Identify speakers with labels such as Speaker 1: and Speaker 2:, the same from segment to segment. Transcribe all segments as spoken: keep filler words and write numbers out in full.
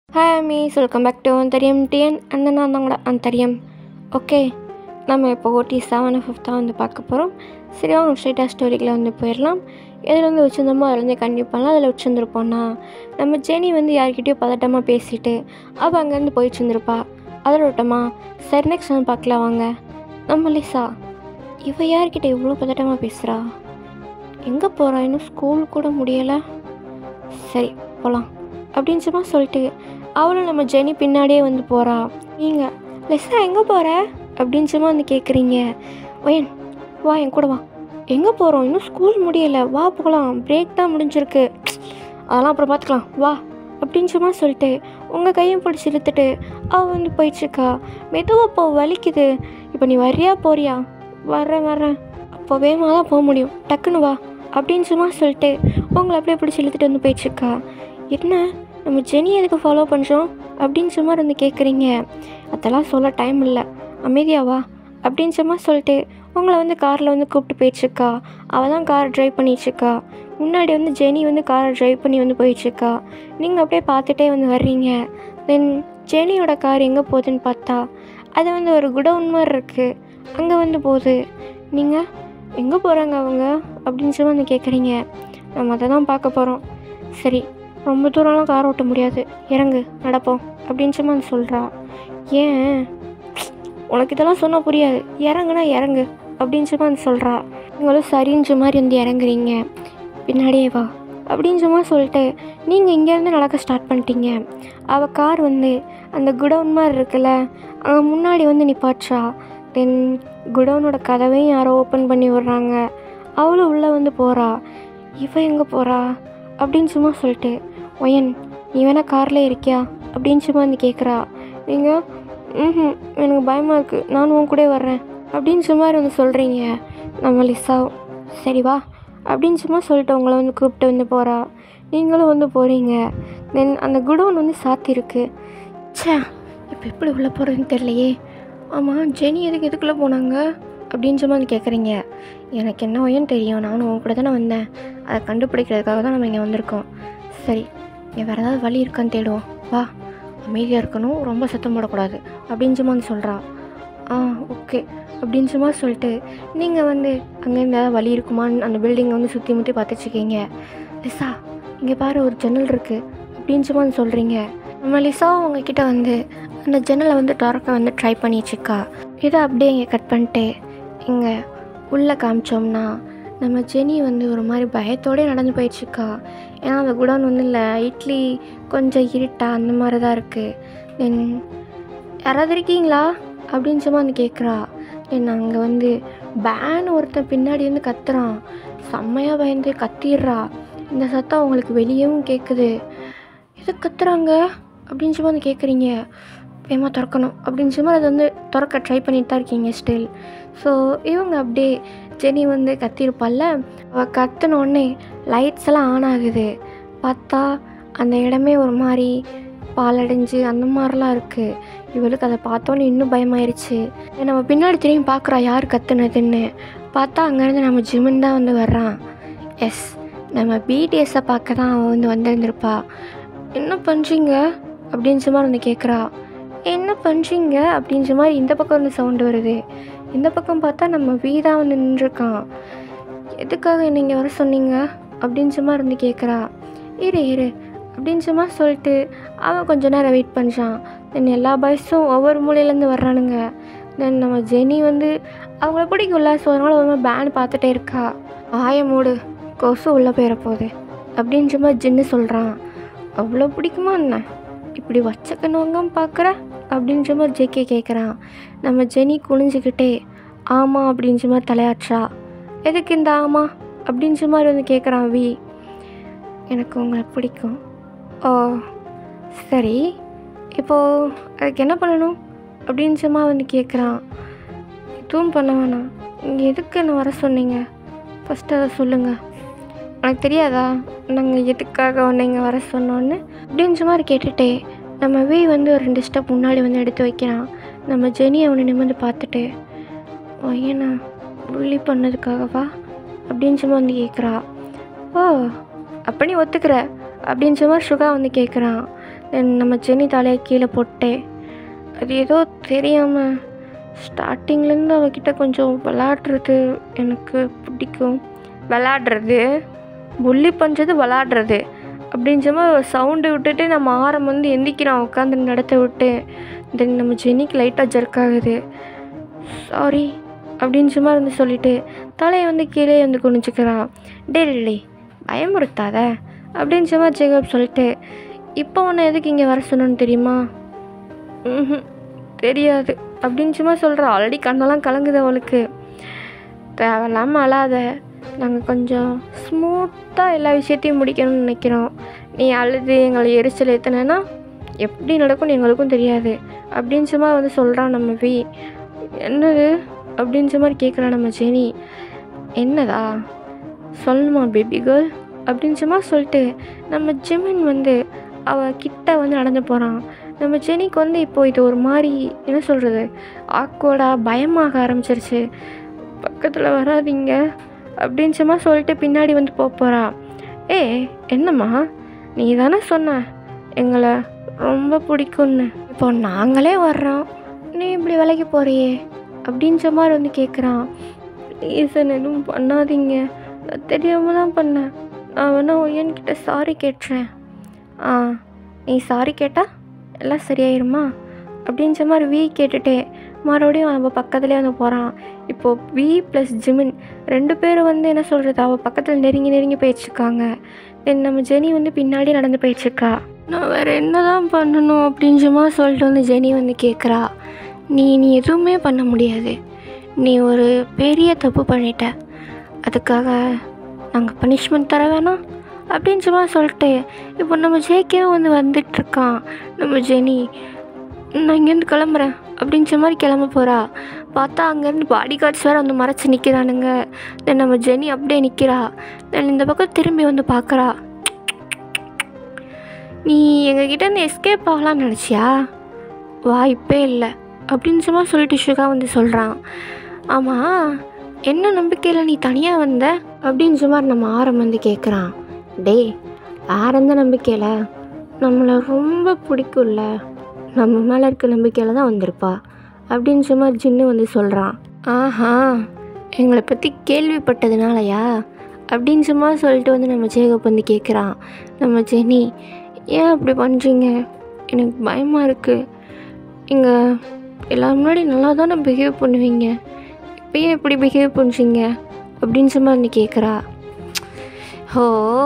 Speaker 1: Hi மீஸ் welcome back to அந்தரியம் டிஎன் அந்த நான் தாங்களா அந்தரியம். ஓகே, நம்ம இப்போ ஓட்டி செவன் ஃபிஃப்த்தாக வந்து பார்க்க போகிறோம். சரி, அவங்க ஸ்ட்ரெயிட்டாக ஸ்டோரிக்கில் வந்து போயிடலாம். எதில் வந்து வச்சுருந்தோமோ அதில் வந்து கண்டிப்பாக பண்ணலாம். அதில் வச்சுருந்துருப்போம்னா நம்ம ஜெனி வந்து யார்கிட்டயோ பதட்டமாக பேசிட்டு அவள் அங்கேருந்து போயிட்டு இருந்திருப்பா. அதில் விட்டோமா. சரி, நெக்ஸ்ட் வந்து பார்க்கலாம் வாங்க. நம்ம லிசா, இவள் யார்கிட்ட இவ்வளோ பதட்டமாக பேசுகிறா? எங்கே போகிறா? இன்னும் ஸ்கூல் கூட முடியலை. சரி போகலாம் அப்படின்னு சும்மா சொல்லிட்டு அவளும் நம்ம ஜெனி பின்னாடியே வந்து போகிறா. நீங்கள் லிசா எங்கே போகிற அப்படின்னு சும்மா வந்து கேட்குறீங்க. ஒயன் வா, என் கூட வா. எங்கே போகிறோம்? இன்னும் ஸ்கூல் முடியலை, வா போகலாம், பிரேக் தான் முடிஞ்சிருக்கு, அதெல்லாம் அப்புறம் பார்த்துக்கலாம் வா அப்படின்னு சும்மா சொல்லிட்டு உங்கள் கையும் பிடிச்சி இழுத்துட்டு அவள் வந்து போயிட்டுருக்கா. மெதுவாக போ, வலிக்குது. இப்போ நீ வர்றியா போறியா? வர்றேன் வர்றேன். அப்போ வேகமாக தான் போக முடியும், டக்குன்னு வா அப்படின்னு சும்மா சொல்லிட்டு உங்களை அப்படியே பிடிச்சி இழுத்துட்டு வந்து போயிட்டுருக்கா. என்ன நம்ம ஜெனி எதுக்கு ஃபாலோ பண்ணுறோம் அப்படின்னு சும்மா வந்து கேட்குறீங்க. அதெல்லாம் சொல்ல டைம் இல்லை, அமைதியாவா அப்படின்னு சும்மா சொல்லிட்டு உங்களை வந்து காரில் வந்து கூப்பிட்டு போயிட்டுருக்கா. அவள் தான் கார் ட்ரைவ் பண்ணிகிட்ருக்கா. முன்னாடி வந்து ஜெனி வந்து காரை ட்ரைவ் பண்ணி வந்து போயிட்டுருக்கா. நீங்கள் அப்படியே பார்த்துட்டே வந்து வர்றீங்க. தென் ஜெனியோட கார் எங்கே போகுதுன்னு பார்த்தா அது வந்து ஒரு குடவுன் மாதிரி இருக்குது, அங்கே வந்து போகுது. நீங்கள் எங்கே போகிறாங்க அவங்க அப்படின்னு சொல்லி வந்து கேட்குறீங்க. நம்ம அதை தான் பார்க்க போகிறோம். சரி, ரொம்ப தூரம்லாம் கார் ஓட்ட முடியாது, இறங்கு நடப்போம் அப்படின்னு சொல்லி வந்து சொல்கிறா. ஏன் உனக்கு இதெல்லாம் சொன்னால் புரியாது, இறங்குனா இறங்கு அப்படின்னு சொல்லி வந்து சொல்கிறா. நீங்களும் சரிஞ்ச மாதிரி வந்து இறங்குறீங்க. பின்னாடியே வா அப்படின்னு சும்மா சொல்லிட்டு நீங்கள் இங்கேருந்து நடக்க ஸ்டார்ட் பண்ணிட்டீங்க. அவள் கார் வந்து அந்த குடவுன் மாதிரி இருக்குல்ல, அங்கே முன்னாடி வந்து நிப்பாட்றா. தென் குடவுனோட கதவையும் யாரோ ஓப்பன் பண்ணி விடுறாங்க. அவளும் உள்ளே வந்து போகிறா. இவன் எங்கே போகிறா அப்படின்னு சும்மா சொல்லிட்டு, ஒயன் நீ வேணா காரில் இருக்கியா அப்படின்னு சும்மா வந்து கேட்குறா. நீங்கள் ம் எனக்கு பயமாக இருக்குது, நானும் உன் கூட வர்றேன் அப்படின்னு சும்மா வந்து சொல்கிறீங்க. நம்ம லிசா சரி வா அப்படின்னு சும்மா சொல்லிட்டு உங்களை வந்து கூப்பிட்டு வந்து போகிறா. நீங்களும் வந்து போகிறீங்க. தென் அந்த குடோன் வந்து சாத்திருக்கு. சே, இப்போ எப்படி உள்ளே போகிறதுன்னு தெரியலையே. ஆமாம், ஜெனி எதுக்கு எதுக்குள்ளே போனாங்க அப்படின்னு சும்மா வந்து கேட்குறீங்க. எனக்கு என்ன ஒயன் தெரியும், நானும் உன் கூட தானே வந்தேன், அதை கண்டுபிடிக்கிறதுக்காக தான் நம்ம இங்கே வந்திருக்கோம். சரி, இங்கே வேறு ஏதாவது வழி இருக்கான்னு தேடுவோம் வா, அமைதியாக இருக்கணும், ரொம்ப சத்தம் போடக்கூடாது அப்படின்னு சும்மா வந்து சொல்கிறா. ஆ ஓகே அப்படின்னு சும்மா சொல்லிட்டு நீங்கள் வந்து அங்கேருந்து ஏதாவது வழி இருக்குமான்னு அந்த பில்டிங்கை வந்து சுற்றி முற்றி பார்த்துட்ருக்கீங்க. லிசா இங்கே பாரு, ஒரு ஜன்னல் இருக்குது அப்படின்னு சும்மா வந்து சொல்கிறீங்க. நம்ம லிசாவும் உங்ககிட்ட வந்து அந்த ஜன்னலை வந்து திறக்க வந்து ட்ரை பண்ணிட்டுருக்கா. இதை அப்படியே இங்கே கட் பண்ணிட்டு இங்கே உள்ளே காமிச்சோம்னா நம்ம ஜெனி வந்து ஒரு மாதிரி பயத்தோடே நடந்து போயிட்டுருக்கா. ஏன்னா அந்த குடோன் வந்து இல்லை, இட்லி கொஞ்சம் இருட்டா அந்த மாதிரி தான் இருக்குது. தென் யாராவது இருக்கீங்களா அப்படின்னு சும்மா வந்து கேட்குறா. தென் அங்கே வந்து பேன் ஒருத்தன் பின்னாடி வந்து கத்துறான். செம்மையாக பயந்து கத்திடுறா. இந்த சத்தம் அவங்களுக்கு வெளியவும் கேட்குது. எது கத்துறாங்க அப்படின்னு சும்மா வந்து கேட்குறீங்க. வேகமாக திறக்கணும் அப்படின்னு சும்மா அதை வந்து திறக்க ட்ரை பண்ணிட்டு தான் இருக்கீங்க ஸ்டில். ஸோ இவங்க அப்படியே ஜெனி வந்து கத்திருப்பாள்ல, அவள் கத்தினோடனே லைட்ஸ் எல்லாம் ஆன் ஆகுது. பார்த்தா அந்த இடமே ஒரு மாதிரி பாலடைஞ்சு அந்த மாதிரிலாம் இருக்குது. இவளுக்கு அதை பார்த்தோன்னே இன்னும் பயமாயிருச்சு. நம்ம பின்னாடி திரும்பி பார்க்குறா யார் கத்துனதுன்னு. பார்த்தா அங்கேருந்து நம்ம ஜிமின் தான் வந்து வர்றான். எஸ், நம்ம பிடிஎஸை பார்க்க தான் அவன் வந்து வந்திருந்திருப்பா. என்ன பண்ணுறீங்க அப்படின்னு சும்மா வந்து கேட்குறா. என்ன பண்ணுறீங்க அப்படின்னு மாதிரி இந்த பக்கம் வந்து சவுண்டு வருது. இந்த பக்கம் பார்த்தா நம்ம வீடாக வந்து நின்றுருக்கான். எதுக்காக நீங்கள் வர சொன்னீங்க அப்படின்னு சும்மா இருந்து கேட்குறா. இரு இரு அப்படின்னு சும்மா சொல்லிட்டு அவன் கொஞ்ச நேரம் வெயிட் பண்ணுறான். தென் எல்லா பாய்ஸும் ஒவ்வொரு மூலையிலேருந்து வர்றானுங்க. தென் நம்ம ஜெனி வந்து அவங்கள பிடிக்கும்ல, ஸோ அதனால் ஒரு மாதிரி பேன் பார்த்துட்டே இருக்கா. ஆய மூடு, கொசு உள்ளே போயிட போகுது அப்படின்னு சும்மா ஜின்னு சொல்கிறான். அவ்வளோ பிடிக்குமா என்ன, இப்படி வச்சக்கணுவங்க பார்க்குற அப்படின்னு சும்மா ஜெக்கே கேட்குறான். நம்ம ஜெனி குனிஞ்சிக்கிட்டே ஆமாம் அப்படின்னு சும்மா தலையாட்றா. எதுக்கு இந்த ஆமா அப்படின்னு சும்மா வந்து கேட்குறான் வி. எனக்கு உங்களை பிடிக்கும். ஓ சரி, இப்போது அதுக்கு என்ன பண்ணணும் அப்படின்னு சும்மா வந்து கேட்குறான். எதுவும் பண்ண வேணாம், நீங்கள் எதுக்கு என்ன வர சொன்னீங்க ஃபஸ்ட்டு அதை சொல்லுங்கள். எனக்கு தெரியாதா நாங்கள் எதுக்காக ஒன்று இங்கே வர சொன்னோன்னு அப்படின்னு சும்மா கேட்டுகிட்டே நம்ம வி வந்து ஒரு ரெண்டு ஸ்டெப் முன்னாடி வந்து எடுத்து வைக்கிறான். நம்ம ஜெனி அவனை நிமிர்ந்து பார்த்துட்டு ஏன்னா புள்ளி பண்ணதுக்காகவா அப்படின்னு சும்மா வந்து கேட்குறா. ஓ அப்போ நீ ஒத்துக்கிற அப்படின்னு சும்மா சுகா வந்து கேட்குறான். தென் நம்ம ஜெனி தலையை கீழே போட்டேன். அது ஏதோ தெரியாமல் ஸ்டார்டிங்லேருந்து அவகிட்ட கொஞ்சம் விளாடுறது எனக்கு பிடிக்கும். விளாடுறது புள்ளி பண்ணுறது விளாடுறது அப்படின்ற மாதிரி ஒரு சவுண்டு விட்டுட்டு நம்ம ஆரம் வந்து எந்திக்கிறான் உட்காந்து நடத்த விட்டு. தென் நம்ம ஜெனிக்கு லைட்டாக ஜர்க் ஆகுது. சாரி அப்படின்ற மாதிரி வந்து சொல்லிவிட்டு தலையை வந்து கீழே வந்து குனிஞ்சிக்கிறான். டே டே பயமுறுத்தாத அப்படின்ற மாதிரி ஜேக்கப் சொல்லிட்டு, இப்போ உன்னை எதுக்கு இங்கே வர சொன்னோன்னு தெரியுமா? ம் தெரியாது அப்படின்ற மாதிரி சொல்கிறா. ஆல்ரெடி கண்ணெல்லாம் கலங்குது அவளுக்கு. தேவையில்லாமல் அழாத, நாங்கள் கொஞ்சம் ஸ்மூத்தாக எல்லா விஷயத்தையும் முடிக்கணும்னு நினைக்கிறோம். நீ அழுது எங்களை எரிச்சல் ஏற்றினா எப்படி நடக்கும்னு எங்களுக்கும் தெரியாது அப்படின்ற மாதிரி வந்து சொல்கிறான் நம்ம வி. என்னது அப்படின்ற மாதிரி கேட்குறான் நம்ம ஜெனி. என்னதா சொல்லணுமா பேபி கேர்ள் அப்படின்ற மாதிரி சொல்லிட்டு நம்ம ஜிமின் வந்து அவள் கிட்ட வந்து நடந்து போகிறான். நம்ம ஜெனிக்கு வந்து இப்போ இது ஒரு மாதிரி என்ன சொல்கிறது, ஆக்வர்டாக பயமாக ஆரம்பிச்சிருச்சு. பக்கத்தில் வராதிங்க அப்படின்ற மாதிரி சொல்லிட்டு பின்னாடி வந்து போக போகிறா. ஏ என்னம்மா, நீ தானே சொன்ன எங்களை ரொம்ப பிடிக்கும்னு, இப்போ நாங்களே வர்றோம், நீ இப்படி விலைக்கு போகிறியே அப்படின்ற மாதிரி வந்து கேட்குறான். ப்ளீஸன் எதுவும் பண்ணாதீங்க, நான் தெரியாமல் தான் பண்ணேன், நான் வேணா ஒய்யன்கிட்ட சாரி கேட்டுறேன். ஆ நீ சாரி கேட்டால் எல்லாம் சரியாயிருமா அப்படின்ற மாதிரி வி கேட்டுட்டே மறுபடியும் அவள் பக்கத்துலேயே வந்து போகிறான். இப்போது வி ப்ளஸ் ஜிமின் ரெண்டு பேரும் வந்து என்ன சொல்கிறது, அவள் பக்கத்தில் நெருங்கி நெருங்கி போயிடுச்சுருக்காங்க. தென் நம்ம ஜெனி வந்து பின்னாடி நடந்து போயிடுச்சுருக்கா. நான் வேறு என்ன தான் பண்ணணும் அப்படின்ற மாதிரி சொல்லிட்டு வந்து ஜெனி வந்து கேட்குறா. நீ நீ எதுவுமே பண்ண முடியாது, நீ ஒரு பெரிய தப்பு பண்ணிட்ட, அதுக்காக நாங்கள் பனிஷ்மெண்ட் தர வேணாம் அப்படின்ற மாதிரி சொல்லிட்டு இப்போ நம்ம ஜேகே வந்து வந்துட்டுருக்கான். நம்ம ஜெனி நான் இங்கேருந்து கிளம்புறேன் அப்படின்ற மாதிரி கிளம்ப போகிறா. பார்த்தா அங்கேருந்து பாடி கார்ட்ஸ் வேறு வந்து மறைச்சி நிற்கிறானுங்க. தென் நம்ம ஜெனி அப்படியே நிற்கிறா. தென் இந்த பக்கம் திரும்பி வந்து பார்க்குறா. நீ எங்ககிட்டேருந்து எஸ்கேப் ஆகலான்னு நினச்சியா? வாய்ப்பே இல்லை அப்படின்ற மாதிரி சொல்லிட்டு சுகா வந்து சொல்கிறான். ஆமாம், என்ன நம்பிக்கையில் நீ தனியாக வந்த அப்படின்ற மாதிரி நம்ம ஆரம் வந்து கேட்குறான். டே வேற எந்த நம்பிக்கையில், நம்மளை ரொம்ப பிடிக்கும்ல, நம்ம மேலே இருக்க நம்பிக்கையில் தான் வந்திருப்பா அப்படின்ற மாதிரி ஜின்னு வந்து சொல்கிறான். ஆஹா, எங்களை பற்றி கேள்விப்பட்டதுனாலயா அப்படின்ற மாதிரி சொல்லிட்டு வந்து நம்ம ஜேகப் வந்து கேட்குறான். நம்ம ஜெனி ஏன் அப்படி பண்ணுறீங்க, எனக்கு பயமாக இருக்குது, இங்கே எல்லாம் முன்னாடி நல்லா தானே பிஹேவ் பண்ணுவீங்க, இப்போ ஏன் இப்படி பிஹேவ் பண்ணுறீங்க அப்படின்ற மாதிரி நீ கேட்குறா. ஓ,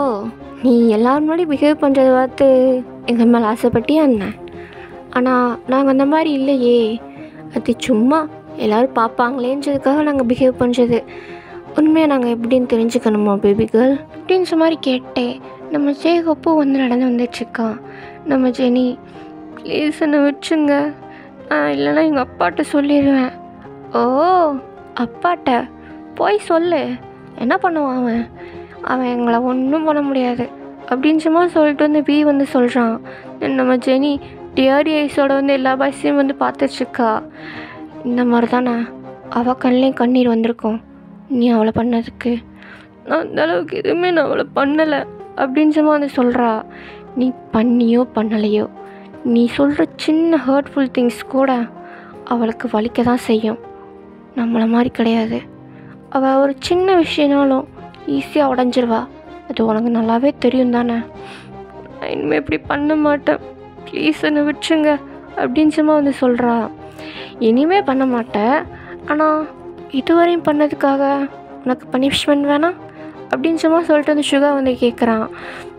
Speaker 1: நீ எல்லோரும் முன்னாடி பிஹேவ் பண்ணுறத பார்த்து எங்கள் மேலே ஆசைப்பட்டியா என்ன? ஆனால் நாங்கள் அந்த மாதிரி இல்லையே, அது சும்மா எல்லோரும் பார்ப்பாங்களேன்றதுக்காக நாங்கள் பிஹேவ் பண்ணுறது, உண்மையாக நாங்கள் எப்படின்னு தெரிஞ்சுக்கணுமா பேபி கேர்ள் அப்படின்ற மாதிரி கேட்டேன். நம்ம ஜேகப்பு வந்து நடந்து வந்துட்டுருக்கான். நம்ம ஜெனி ப்ளீஸ் என்னை வச்சுங்க, நான் இல்லைன்னா எங்கள் அப்பாட்ட சொல்லிடுவேன். ஓ அப்பாட்ட போய் சொல்லு, என்ன பண்ணுவான் அவன், அவன் எங்களை ஒன்றும் பண்ண முடியாது அப்படின்ற மாதிரி சொல்லிட்டு வந்து வி வந்து சொல்கிறான். நம்ம ஜெனி டிஆரி ஐஸோட வந்து எல்லா பாய்ஸையும் வந்து பார்த்துட்ருக்கா. இந்த மாதிரி தானே அவள் கண்ணிலையும் கண்ணீர் வந்திருக்கும் நீ அவளை பண்ணதுக்கு. நான் அந்த அளவுக்கு எதுவுமே நான் அவளை பண்ணலை அப்படின்ற மாதிரி வந்து சொல்கிறா. நீ பண்ணியோ பண்ணலையோ, நீ சொல்கிற சின்ன ஹர்ட்ஃபுல் திங்ஸ் கூட அவளுக்கு வலிக்க தான் செய்யும். நம்மளை மாதிரி கிடையாது, அவள் ஒரு சின்ன விஷயம்னாலும் ஈஸியாக உடஞ்சிருவா, அது உனக்கு நல்லாவே தெரியும் தானே. நான் இனிமேல் இப்படி பண்ண மாட்டேன், ப்ளீஸ் என்னை விட்டுருங்க அப்படின்றமா வந்து சொல்கிறா. இனிமே பண்ண மாட்டேன், ஆனால் இதுவரையும் பண்ணதுக்காக உனக்கு பனிஷ்மெண்ட் வேணாம் அப்படின்றமா சொல்லிட்டு வந்து சுகா வந்து கேட்குறான்.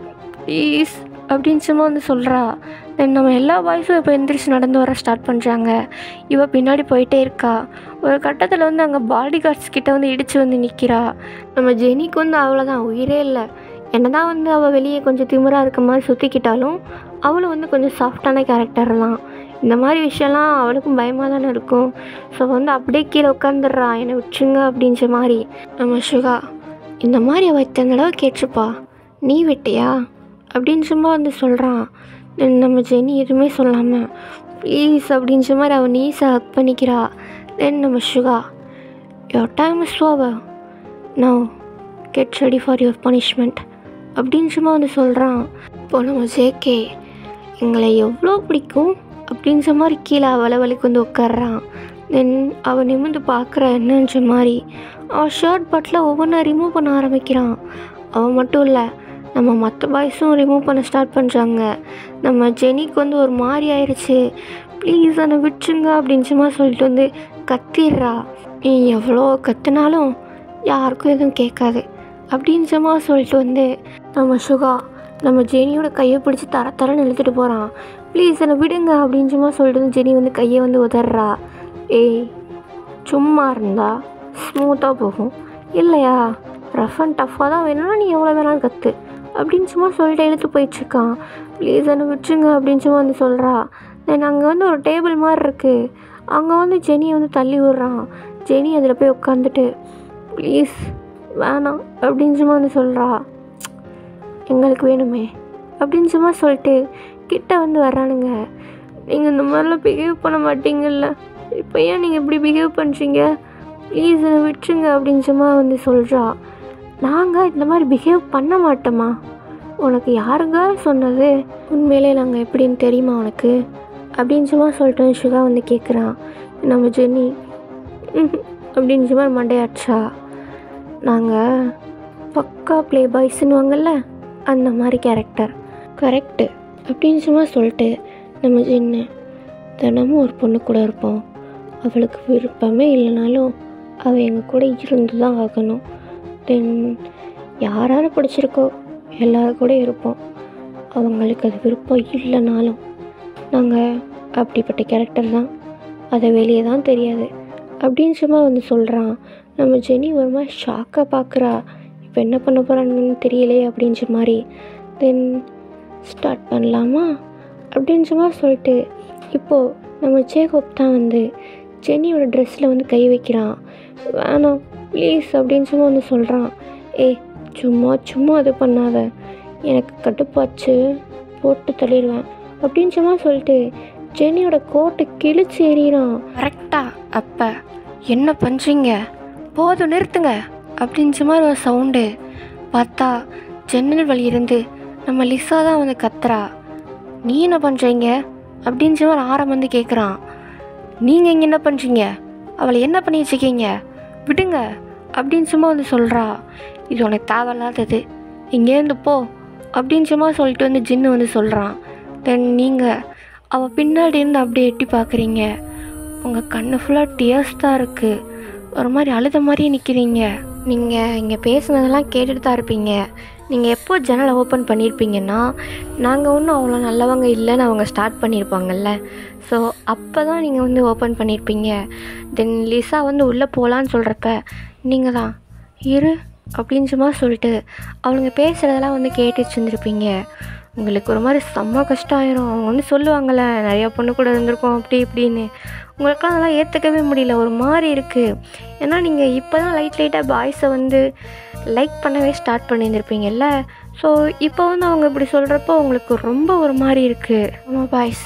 Speaker 1: ப்ளீஸ் அப்படின்றமா வந்து சொல்கிறா. தென் நம்ம எல்லா பாய்ஸும் இப்போ எந்திரிச்சு நடந்து வர ஸ்டார்ட் பண்ணுறாங்க. இவள் பின்னாடி போயிட்டே இருக்கா. ஒரு கட்டத்தில் வந்து அங்கே பாடி கார்ட்ஸ் கிட்டே வந்து இடித்து வந்து நிற்கிறா. நம்ம ஜெனிக்கு வந்து அவ்வளோதான், உயிரே இல்லை. என்ன தான் வந்து அவள் வெளியே கொஞ்சம் திமிராக இருக்க மாதிரி சுற்றிக்கிட்டாலும் அவளும் வந்து கொஞ்சம் சாஃப்டான கேரக்டர்லாம். இந்த மாதிரி விஷயம்லாம் அவளுக்கும் பயமாக தானே இருக்கும். ஸோ வந்து அப்படியே கீழே உட்காந்துடுறா, என்னை விட்டுருங்க அப்படின்ற மாதிரி. நம்ம சுகா இந்த மாதிரி அவள் இத்தனை தடவை கேட்டிருப்பா, நீ விட்டியா அப்படின்ற மாதிரி வந்து சொல்கிறான். நம்ம ஜெனி எதுவுமே சொல்லாமல் ப்ளீஸ் அப்படின்ற மாதிரி அவள் நீஸை ஹக் பண்ணிக்கிறா. தென் நம்ம சுகா your time is over, now get ready for your punishment அப்படின்ற மாதிரி வந்து சொல்கிறான். இப்போ நம்ம ஜேகே எங்களை எவ்வளோ பிடிக்கும் அப்படின்ற மாதிரி கீழே அவளை வலிக்கு வந்து உட்காடுறான். தென் அவன் நிமிந்து பார்க்குற என்னன்ற மாதிரி அவன் ஷர்ட் பட்டில் ஒவ்வொன்றா ரிமூவ் பண்ண ஆரம்பிக்கிறான். அவன் மட்டும் இல்லை, நம்ம மற்ற பாய்ஸும் ரிமூவ் பண்ண ஸ்டார்ட் பண்ணுறாங்க. நம்ம ஜெனிக்கு வந்து ஒரு மாதிரி ஆயிடுச்சு. ப்ளீஸ் என்னை விட்டுருங்க அப்படின்ற மாதிரி சொல்லிட்டு வந்து கத்திடுறா. நீ எவ்வளோ கத்துனாலும் யாருக்கும் எதுவும் கேட்காது அப்படின்ற மாதிரி சொல்லிட்டு வந்து நம்ம சுகா நம்ம ஜெனியோட கையை பிடிச்சி தர தரன்னு இழுத்துட்டு போகிறான். ப்ளீஸ் என்னை விடுங்க அப்படின்ற மாதிரி சொல்லிட்டு வந்து ஜெனி வந்து கையை வந்து உதறா. ஏய், சும்மா இருந்தா ஸ்மூத்தாக போகும் இல்லையா, ரஃப் அண்ட் டஃப்பாக தான் வேணும்னா நீ எவ்வளோ வேணாலும் கற்று அப்படின்னு சும்மா சொல்லிட்டு இழுத்து போயிட்டுருக்கான். ப்ளீஸ் என்னை விட்டுருங்க அப்படின்னு சும்மா வந்து சொல்கிறா. தென் அங்கே வந்து ஒரு டேபிள் மாதிரி இருக்குது, அங்கே வந்து ஜெனியை வந்து தள்ளி விட்றான். ஜெனி அதில் போய் உட்காந்துட்டு ப்ளீஸ் வேணாம் அப்படின்னு சும்மா வந்து சொல்கிறா. எங்களுக்கு வேணுமே அப்படின்னு சும்மா சொல்லிட்டு கிட்ட வந்து வர்றானுங்க. நீங்கள் இந்த மாதிரிலாம் பிஹேவ் பண்ண மாட்டீங்கல்ல, இப்போ ஏன் நீங்கள் இப்படி பிஹேவ் பண்ணுறீங்க, ப்ளீஸ் என்னை விட்டுருங்க அப்படின்னு சும்மா வந்து சொல்கிறா. நாங்கள் இந்த மாதிரி பிஹேவ் பண்ண மாட்டோமா, உனக்கு யாருங்க சொன்னது, உண்மையிலே நாங்கள் எப்படின்னு தெரியுமா உனக்கு அப்படின்னு சும்மா சொல்லிட்டு சுகா வந்து கேட்குறான். நம்ம ஜெனி அப்படின்னு சும்மா மண்டையாச்சா. நாங்கள் பக்கா ப்ளே பாய்ஸ்ன்னுவாங்கல்ல அந்த மாதிரி கேரக்டர் கரெக்டு அப்படின்னு சும்மா சொல்லிட்டு நம்ம ஜென்னு தினமும் ஒரு பொண்ணு கூட இருப்போம். அவளுக்கு விருப்பமே இல்லைனாலும் அவள் எங்கள் கூட இருந்து தான் ஆகணும். தென் யாராரு பிடிச்சிருக்கோ எல்லோரும் கூட இருப்போம். அவங்களுக்கு அது விருப்பம் இல்லைனாலும் நாங்கள் அப்படிப்பட்ட கேரக்டர் தான், அதை வெளியே தான் தெரியாது அப்படின்னு சும்மா வந்து சொல்கிறான். நம்ம ஜெனி ஒரு மாதிரி ஷாக்காக பார்க்குறா. இப்போ என்ன பண்ண போகிறான்னு தெரியலையே அப்படின்ற மாதிரி. தென் ஸ்டார்ட் பண்ணலாமா அப்படின்னு சும்மா சொல்லிட்டு இப்போது நம்ம ஜேகோப் தான் வந்து ஜெனியோட ட்ரெஸ்ஸில் வந்து கை வைக்கிறான். வேணாம் ப்ளீஸ் அப்படின்னு சும்மா வந்து சொல்கிறான். ஏய் சும்மா சும்மா அது பண்ணாத, எனக்கு கட்டுப்பாச்சு போட்டு தள்ளிடுவேன் அப்படின்னு சும்மா சொல்லிட்டு ஜெனியோட கோட்டை கிழிச்சு எறிகிறான். கரெக்டாக அப்போ என்ன பண்ணுறீங்க, போதும் நிறுத்துங்க அப்படின்ற மாதிரி ஒரு சவுண்டு. பார்த்தா ஜன்னல் வழி இருந்து நம்ம லிசா தான் வந்து கத்துறா. நீ என்ன பண்ணுறீங்க அப்படின்ற மாதிரி ஆரம் வந்து கேட்குறான். நீங்கள் இங்கே என்ன பண்ணுறீங்க, அவளை என்ன பண்ணி வச்சுருக்கீங்க, விடுங்க அப்படின்னு சும்மா வந்து சொல்கிறா. இது உனக்கு தேவையில்லாதது, இங்கேருந்து போ அப்படின்னு சும்மா சொல்லிட்டு வந்து ஜின்னு வந்து சொல்கிறான். தென் நீங்கள் அவள் பின்னாடி இருந்து அப்படியே எட்டி பார்க்குறீங்க. உங்கள் கண்ணு ஃபுல்லாக டியர்ஸ் தான் இருக்குது, ஒரு மாதிரி அழுத மாதிரியே நிற்கிறீங்க. நீங்கள் இங்கே பேசுனதெல்லாம் கேட்டுட்டு தான் இருப்பீங்க. நீங்கள் எப்போ ஜன்னலை ஓப்பன் பண்ணியிருப்பீங்கன்னா நாங்கள் ஒன்றும் அவ்வளோ நல்லவங்க இல்லைன்னு அவங்க ஸ்டார்ட் பண்ணியிருப்பாங்கல்ல, ஸோ அப்போ தான் நீங்கள் வந்து ஓப்பன் பண்ணியிருப்பீங்க. தென் லிசா வந்து உள்ளே போகலான்னு சொல்கிறப்ப நீங்கள் தான் இரு அப்படின்னு சும்மா சொல்லிட்டு அவளுங்க பேசுகிறதெல்லாம் வந்து கேட்டு வச்சுருந்துருப்பீங்க. உங்களுக்கு ஒரு மாதிரி செம்ம கஷ்டம் ஆயிரும். அவங்க வந்து சொல்லுவாங்கள்ல நிறையா பொண்ணு கூட இருந்திருக்கோம் அப்படி இப்படின்னு, உங்களுக்கெல்லாம் அதெல்லாம் ஏற்றுக்கவே முடியல, ஒரு மாதிரி இருக்குது. ஏன்னா நீங்கள் இப்போ தான் லைட் லைட்டாக பாய்ஸை வந்து லைக் பண்ணவே ஸ்டார்ட் பண்ணியிருந்திருப்பீங்கல்ல, ஸோ இப்போ வந்து அவங்க இப்படி சொல்கிறப்போ உங்களுக்கு ரொம்ப ஒரு மாதிரி இருக்குது. ஆமாம் பாய்ஸ்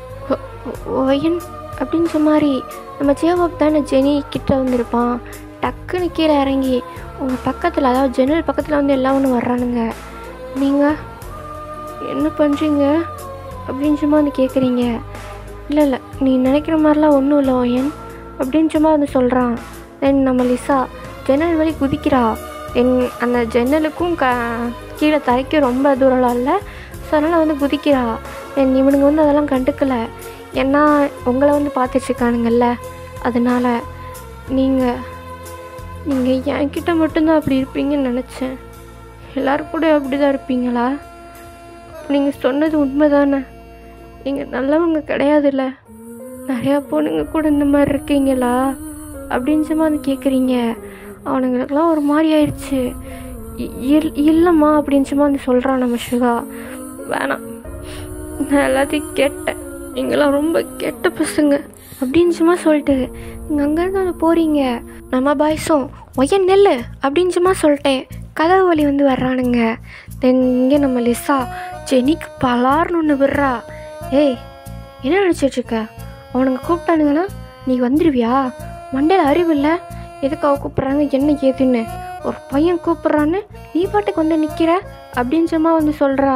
Speaker 1: ஒயன் அப்படின்ற மாதிரி நம்ம ஜேவாப் தானே ஜெனி கிட்ட வந்திருப்பான். டக்குன்னு கீழே இறங்கி உங்கள் பக்கத்தில், அதாவது ஜன்னல் பக்கத்தில் வந்து எல்லாம் ஒன்று வர்றானுங்க. நீங்கள் என்ன பண்ணுறீங்க அப்படின்னு சும்மா வந்து கேட்குறீங்க. இல்லை இல்லை நீ நினைக்கிற மாதிரிலாம் ஒன்றும் இல்லை ஒயன் அப்படின்னு சும்மா வந்து சொல்கிறான். தென் நம்ம லிசா ஜன்னல் வழி குதிக்கிறா. தென் அந்த ஜன்னலுக்கும் க கீழே தரைக்கும் ரொம்ப தூரம்லாம் இல்லை, ஸோ அதனால் வந்து குதிக்கிறா. தென் இவனுங்க வந்து அதெல்லாம் கண்டுக்கலை, ஏன்னா உங்களை வந்து பார்த்துட்ருக்கானுங்கள்ல, அதனால் நீங்கள் நீங்கள் என்கிட்ட மட்டும்தான் அப்படி இருப்பீங்கன்னு நினச்சேன். எல்லோரும் கூட அப்படி தான் இருப்பீங்களா? நீங்கள் சொன்னது உண்மை தானே, நீங்கள் நல்லவங்க கிடையாதுல்ல, நிறையா பொண்ணுங்க கூட இந்த மாதிரி இருக்கீங்களா அப்படின்னு சும்மா வந்து கேட்குறீங்க. அவனுங்களுக்கெல்லாம் ஒரு மாதிரி ஆயிடுச்சு. இல் இல்லைம்மா அப்படின்னு சும்மா வந்து சொல்கிறான் நம்ம சுகா. வேணாம், நான் எல்லாத்தையும் கேட்டேன், நீங்களாம் ரொம்ப கெட்ட பசங்க அப்படின்னு சும்மா சொல்லிட்டு நீங்கள் அங்கேருந்து வந்து போகிறீங்க. நம்ம பாய்ஸும் ஒயன் நெல் அப்படின்னு சும்மா சொல்லிட்டேன், கதவு வழி வந்து வர்றானுங்க. தென் இங்கே நம்ம லிசா ஜெனிக்கு பலார்னு ஒன்று விடுறா. ஏய் என்ன நினச்சிட்ருக்க, அவனுங்க கூப்பிட்டானுங்கன்னா நீ வந்துடுவியா, மண்டையில் அறிவு இல்லை, எதுக்கு அவ கூப்பிட்றாங்க என்ன ஏதுன்னு, ஒரு பையன் கூப்பிட்றான்னு நீ பாட்டுக்கு வந்து நிற்கிற அப்படின்னு சும்மா வந்து சொல்கிறா.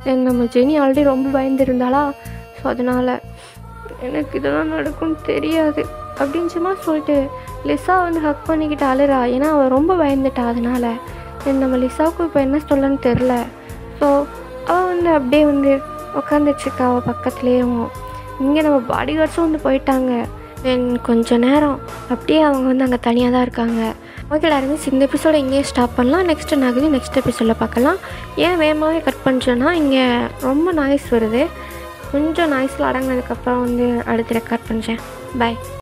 Speaker 1: தென் நம்ம ஜெனி ஆல்ரெடி ரொம்ப பயந்துருந்தாளா. ஸோ அதனால் எனக்கு இதெல்லாம் நடக்கும்னு தெரியாது அப்படின்னு சும்மா சொல்லிட்டு லிசா வந்து ஹக் பண்ணிக்கிட்டு அழுறா. ஏன்னா அவள் ரொம்ப பயந்துட்டா. அதனால் நம்ம லிசாவுக்கு இப்போ என்ன சொல்லன்னு தெரில. ஸோ அவள் வந்து அப்படியே வந்து உட்காந்துட்ருக்கா அவள் பக்கத்துலேயும். இங்கே நம்ம பாடி கார்ட்ஸும் வந்து போயிட்டாங்க. தென் கொஞ்சம் நேரம் அப்படியே அவங்க வந்து அங்கே தனியாக தான் இருக்காங்க. ஓகே எல்லாருமே இந்த எபிசோட இங்கேயே ஸ்டாப் பண்ணலாம். நெக்ஸ்ட்டு நகரி நெக்ஸ்ட் எபிசோடில் பார்க்கலாம். ஏன் வேகமாகவே கட் பண்ணுறேன்னா இங்கே ரொம்ப நாய்ஸ் வருது. கொஞ்சம் நாய்ஸில் அடங்கினதுக்கப்புறம் வந்து அடுத்து ரெக்கார்ட் பண்ணுறேன். பாய்.